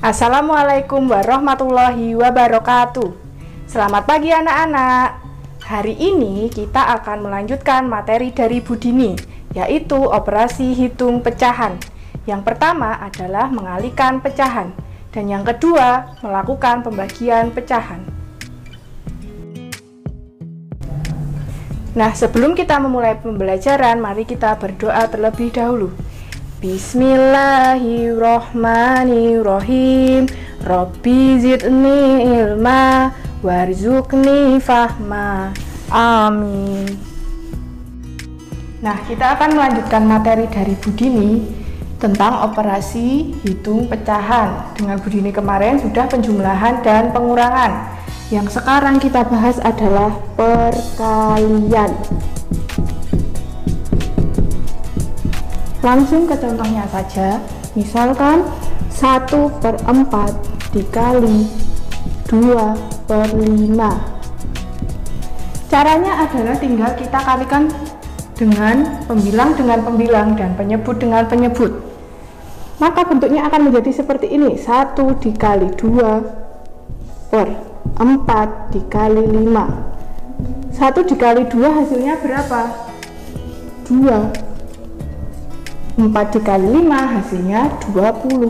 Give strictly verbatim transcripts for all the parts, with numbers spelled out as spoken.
Assalamualaikum warahmatullahi wabarakatuh. Selamat pagi anak-anak. Hari ini kita akan melanjutkan materi dari Bu Dini, yaitu operasi hitung pecahan. Yang pertama adalah mengalihkan pecahan, dan yang kedua melakukan pembagian pecahan. Nah, sebelum kita memulai pembelajaran, mari kita berdoa terlebih dahulu. Bismillahirrohmanirrohim. Robbi zidni ilma warzuqni fahma. Amin. Nah, kita akan melanjutkan materi dari Bu Dini tentang operasi hitung pecahan. Dengan Bu Dini kemarin sudah penjumlahan dan pengurangan. Yang sekarang kita bahas adalah perkalian. Langsung ke contohnya saja. Misalkan satu per empat dikali dua per lima. Caranya adalah tinggal kita kalikan dengan pembilang dengan pembilang dan penyebut dengan penyebut. Maka bentuknya akan menjadi seperti ini. satu dikali dua per empat dikali lima. satu dikali dua hasilnya berapa? dua. empat dikali lima hasilnya dua puluh.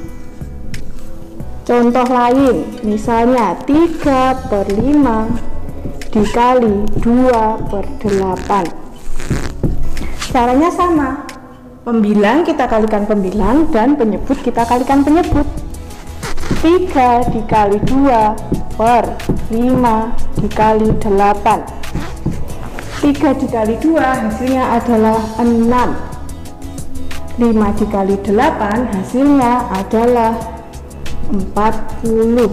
Contoh lain, misalnya tiga per lima dikali dua per delapan. Caranya sama. Pembilang kita kalikan pembilang dan penyebut kita kalikan penyebut. tiga dikali dua per lima dikali delapan. tiga dikali dua hasilnya adalah enam. lima dikali delapan hasilnya adalah empat puluh.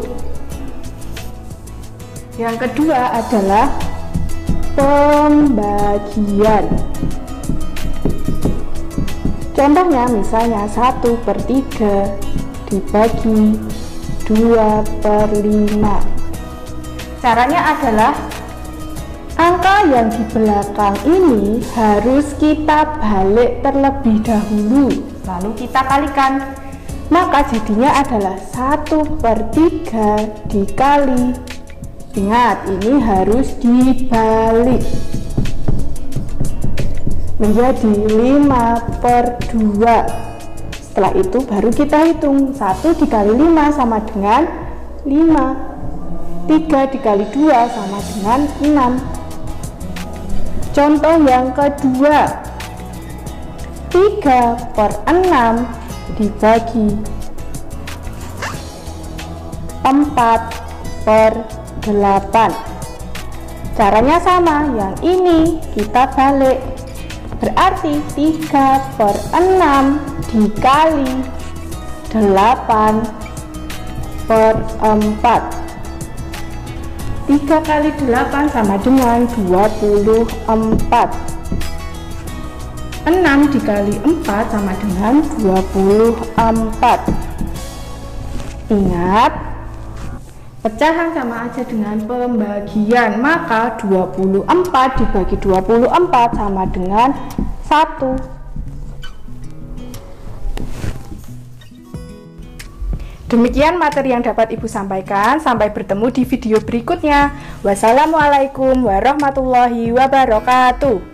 Yang kedua adalah pembagian. Contohnya misalnya satu per tiga dibagi dua per lima. Caranya adalah angka yang di belakang ini harus kita balik terlebih dahulu, lalu kita kalikan. Maka jadinya adalah satu per tiga dikali, ingat ini harus dibalik, menjadi lima per dua. Setelah itu baru kita hitung. Satu dikali lima sama dengan lima. Tiga dikali dua sama dengan enam. Contoh yang kedua, tiga per enam dibagi empat per delapan. Caranya sama, yang ini kita balik. Berarti tiga per enam dikali delapan per empat. tiga kali delapan sama dengan dua puluh empat. enam dikali empat sama dengan dua puluh empat. Ingat, pecahan sama aja dengan pembagian, maka dua puluh empat dibagi dua puluh empat sama dengan satu. Demikian materi yang dapat Ibu sampaikan. Sampai bertemu di video berikutnya. Wassalamualaikum warahmatullahi wabarakatuh.